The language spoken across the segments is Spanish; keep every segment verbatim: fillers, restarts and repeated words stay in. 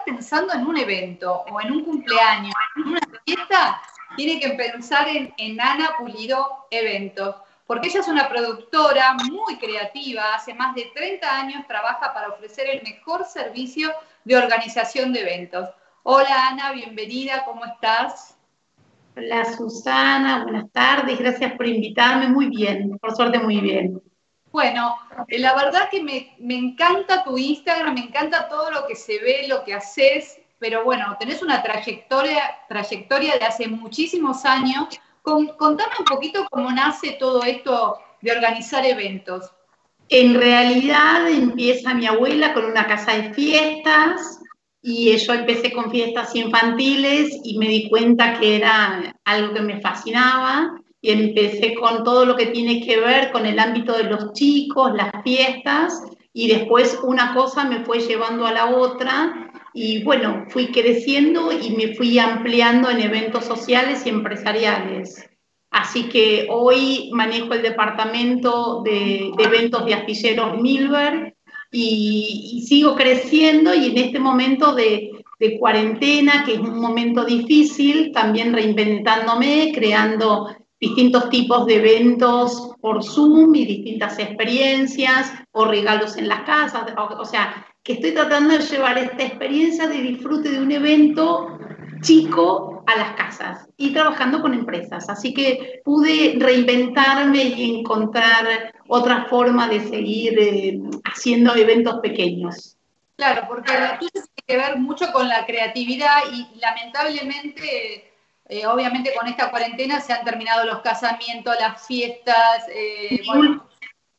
pensando en un evento o en un cumpleaños, en una fiesta, tiene que pensar en, en Ana Pulido Eventos, porque ella es una productora muy creativa, hace más de treinta años trabaja para ofrecer el mejor servicio de organización de eventos. Hola Ana, bienvenida, ¿cómo estás? Hola Susana, buenas tardes, gracias por invitarme, muy bien, por suerte muy bien. Bueno, eh, la verdad que me, me encanta tu Instagram, me encanta todo lo que se ve, lo que haces, pero bueno, tenés una trayectoria, trayectoria de hace muchísimos años. Con, contame un poquito cómo nace todo esto de organizar eventos. En realidad empieza mi abuela con una casa de fiestas y yo empecé con fiestas infantiles y me di cuenta que era algo que me fascinaba y empecé con todo lo que tiene que ver con el ámbito de los chicos, las fiestas y después una cosa me fue llevando a la otra y bueno, fui creciendo y me fui ampliando en eventos sociales y empresariales. Así que hoy manejo el departamento de, de eventos de Astilleros Milberg y, y sigo creciendo y en este momento de, de cuarentena, que es un momento difícil, también reinventándome, creando distintos tipos de eventos por Zoom y distintas experiencias o regalos en las casas, o, o sea, que estoy tratando de llevar esta experiencia de disfrute de un evento chico a las casas y trabajando con empresas. Así que pude reinventarme y encontrar otra forma de seguir eh, haciendo eventos pequeños. Claro, porque lo tuyo tiene que ver mucho con la creatividad y lamentablemente, eh, obviamente con esta cuarentena se han terminado los casamientos, las fiestas, eh, Mi, bueno.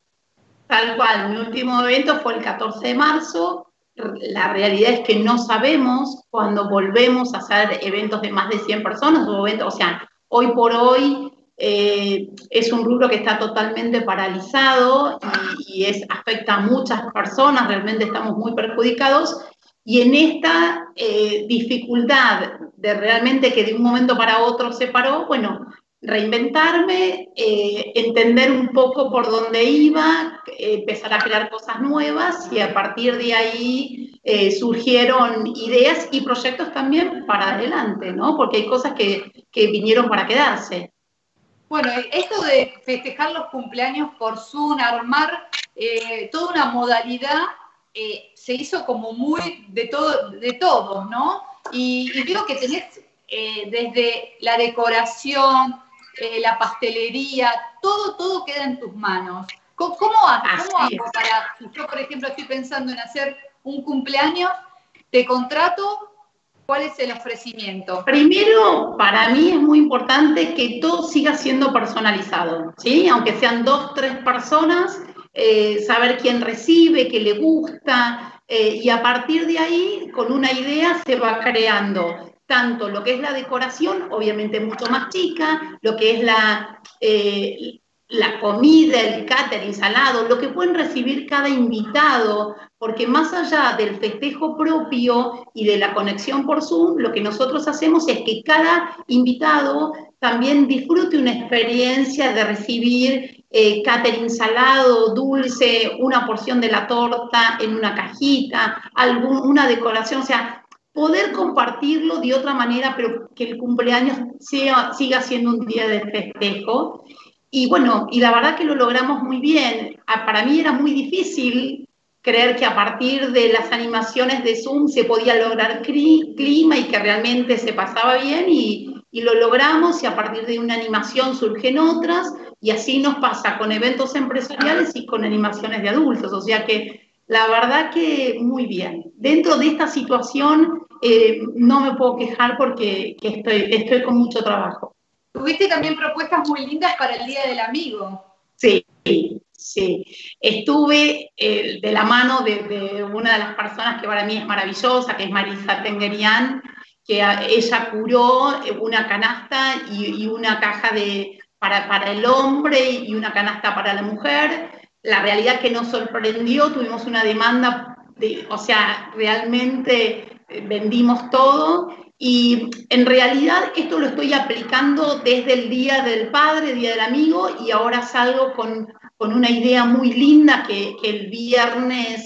Tal cual, mi último evento fue el catorce de marzo. La realidad es que no sabemos cuándo volvemos a hacer eventos de más de cien personas, o, eventos, o sea, hoy por hoy eh, es un rubro que está totalmente paralizado y, y es, afecta a muchas personas, realmente estamos muy perjudicados. Y en esta eh, dificultad de realmente que de un momento para otro se paró, bueno, reinventarme, eh, entender un poco por dónde iba, eh, empezar a crear cosas nuevas y a partir de ahí eh, surgieron ideas y proyectos también para adelante, ¿no? Porque hay cosas que, que vinieron para quedarse. Bueno, esto de festejar los cumpleaños por Zoom, armar eh, toda una modalidad, eh, se hizo como muy de todo, de todos, ¿no? Y, y veo que tenés eh, desde la decoración, eh, la pastelería, todo, todo queda en tus manos. ¿Cómo, cómo, cómo Así hago es. para, si yo por ejemplo estoy pensando en hacer un cumpleaños, te contrato, ¿cuál es el ofrecimiento? Primero, para mí es muy importante que todo siga siendo personalizado, ¿sí? Aunque sean dos, tres personas, eh, saber quién recibe, qué le gusta, eh, y a partir de ahí, con una idea, se va creando tanto lo que es la decoración, obviamente mucho más chica, lo que es la, eh, la comida, el catering, salado, lo que pueden recibir cada invitado, porque más allá del festejo propio y de la conexión por Zoom, lo que nosotros hacemos es que cada invitado también disfrute una experiencia de recibir eh, catering salado, dulce, una porción de la torta en una cajita, algún, una decoración, o sea, poder compartirlo de otra manera, pero que el cumpleaños sea, siga siendo un día de festejo. Y bueno, y la verdad que lo logramos muy bien. Para mí era muy difícil creer que a partir de las animaciones de Zoom se podía lograr clima y que realmente se pasaba bien y, y lo logramos y a partir de una animación surgen otras y así nos pasa con eventos empresariales y con animaciones de adultos. O sea que la verdad que muy bien. Dentro de esta situación eh, no me puedo quejar porque que estoy, estoy con mucho trabajo. Tuviste también propuestas muy lindas para el Día del Amigo. Sí, sí. Estuve eh, de la mano de, de, una de las personas que para mí es maravillosa, que es Marisa Tengerian, que a, ella curó una canasta y, y una caja de, para, para el hombre y una canasta para la mujer. La realidad que nos sorprendió, tuvimos una demanda, de, o sea, realmente vendimos todo. Y en realidad esto lo estoy aplicando desde el Día del Padre, Día del Amigo, y ahora salgo con, con una idea muy linda que, que el viernes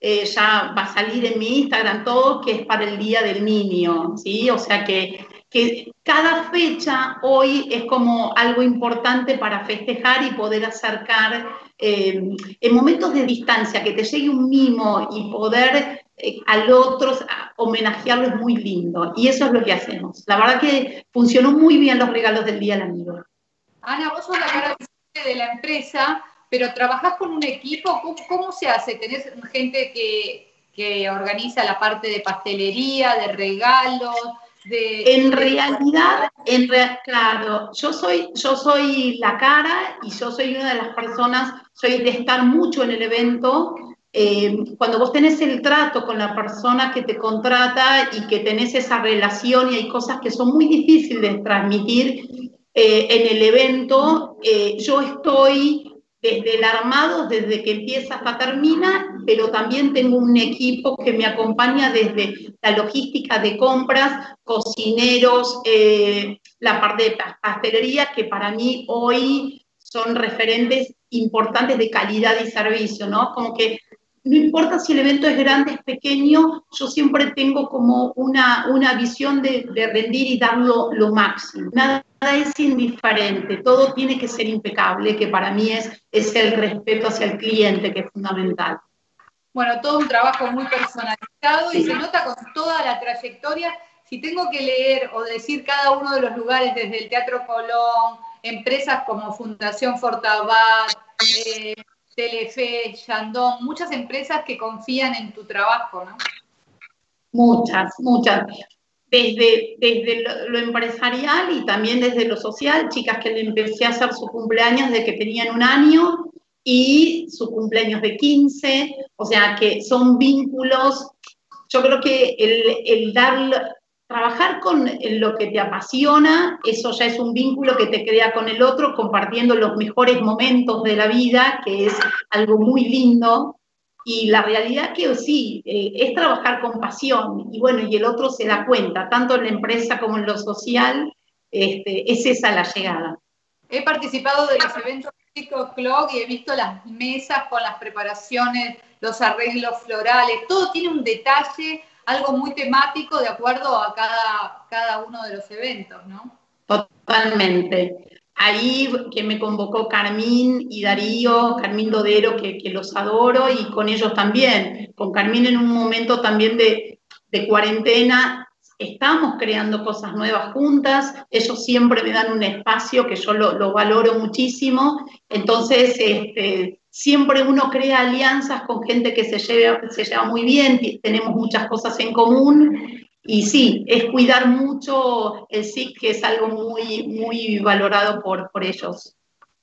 eh, ya va a salir en mi Instagram todo, que es para el Día del Niño, ¿sí? O sea que, que cada fecha hoy es como algo importante para festejar y poder acercar, eh, en momentos de distancia, que te llegue un mimo y poder eh, al otro homenajearlo es muy lindo, y eso es lo que hacemos. La verdad que funcionó muy bien los regalos del Día del Amigo. Ana, vos sos la cara visible de la empresa, pero trabajás con un equipo. ¿Cómo, cómo se hace? ¿Tenés gente que, que organiza la parte de pastelería, de regalos? De, en de... realidad, en re, claro, yo soy, yo soy la cara y yo soy una de las personas, soy de estar mucho en el evento. Eh, cuando vos tenés el trato con la persona que te contrata y que tenés esa relación, y hay cosas que son muy difíciles de transmitir eh, en el evento, eh, yo estoy desde el armado, desde que empieza hasta termina, pero también tengo un equipo que me acompaña desde la logística de compras, cocineros, eh, la parte de pastelería, que para mí hoy son referentes importantes de calidad y servicio, ¿no? Como que no importa si el evento es grande, es pequeño, yo siempre tengo como una, una visión de, de rendir y dar lo, lo máximo. Nada es indiferente, todo tiene que ser impecable, que para mí es, es el respeto hacia el cliente, que es fundamental. Bueno, todo un trabajo muy personalizado y se nota con toda la trayectoria. Si tengo que leer o decir cada uno de los lugares, desde el Teatro Colón, empresas como Fundación Fortabat, eh, Telefe, Shandong, muchas empresas que confían en tu trabajo, ¿no? Muchas, muchas. Desde, desde lo, lo empresarial y también desde lo social, chicas que le empecé a hacer su cumpleaños desde que tenían un año y su cumpleaños de quince, o sea que son vínculos. Yo creo que el, el dar, trabajar con lo que te apasiona, eso ya es un vínculo que te crea con el otro, compartiendo los mejores momentos de la vida, que es algo muy lindo. Y la realidad que sí, eh, es trabajar con pasión, y bueno, y el otro se da cuenta, tanto en la empresa como en lo social, este, es esa la llegada. He participado de los eventos de Chico Clock y he visto las mesas con las preparaciones, los arreglos florales, todo tiene un detalle, algo muy temático de acuerdo a cada, cada uno de los eventos, ¿no? Totalmente. Ahí que me convocó Carmín y Darío, Carmín Dodero, que, que los adoro, y con ellos también. Con Carmín en un momento también de, de cuarentena, estamos creando cosas nuevas juntas, ellos siempre me dan un espacio que yo lo, lo valoro muchísimo, entonces este, siempre uno crea alianzas con gente que se lleva, se lleva muy bien, tenemos muchas cosas en común. Y sí, es cuidar mucho el S I C, que es algo muy, muy valorado por, por ellos.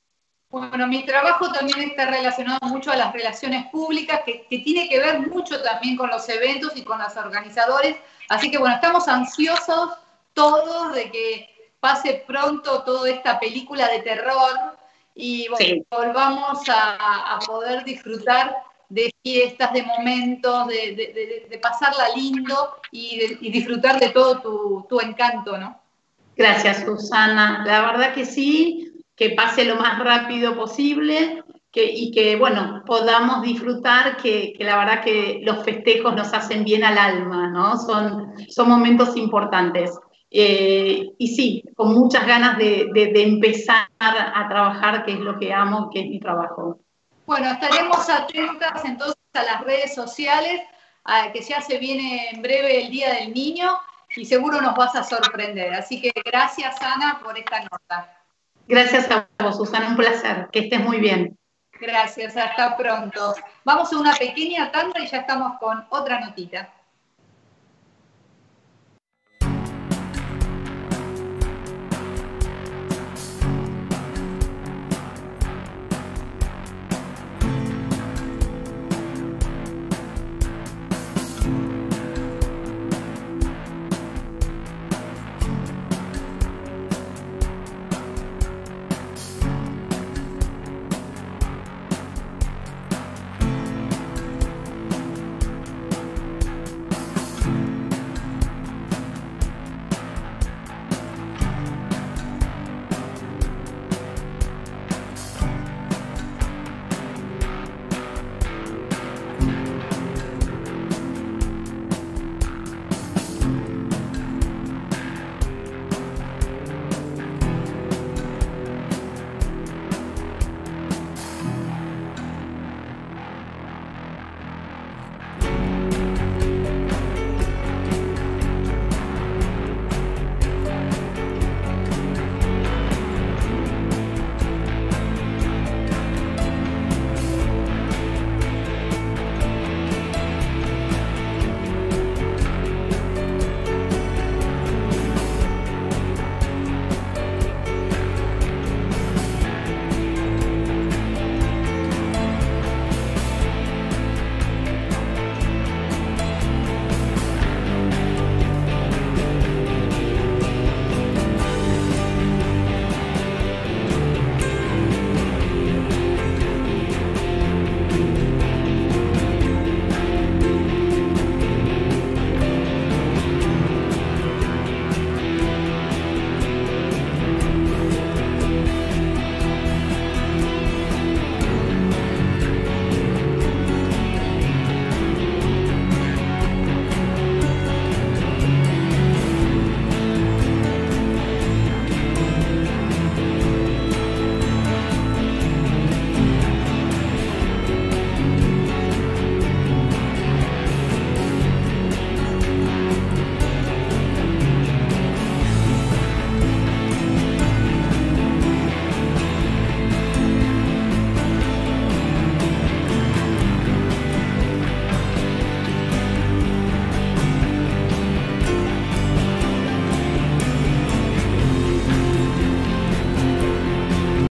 Bueno, mi trabajo también está relacionado mucho a las relaciones públicas, que, que tiene que ver mucho también con los eventos y con los organizadores. Así que bueno, estamos ansiosos todos de que pase pronto toda esta película de terror y bueno, sí, volvamos a, a poder disfrutar de fiestas, de momentos, de, de, de, de pasarla lindo y, de, y disfrutar de todo tu, tu encanto, ¿no? Gracias, Susana. La verdad que sí, que pase lo más rápido posible, que, y que, bueno, podamos disfrutar, que, que la verdad que los festejos nos hacen bien al alma, ¿no? Son, son momentos importantes. Eh, y sí, con muchas ganas de, de, de empezar a trabajar, que es lo que amo, que es mi trabajo. Bueno, estaremos atentas entonces a las redes sociales, a que ya se viene en breve el Día del Niño y seguro nos vas a sorprender. Así que gracias, Ana, por esta nota. Gracias a vos, Susana, un placer. Que estés muy bien. Gracias, hasta pronto. Vamos a una pequeña tanda y ya estamos con otra notita.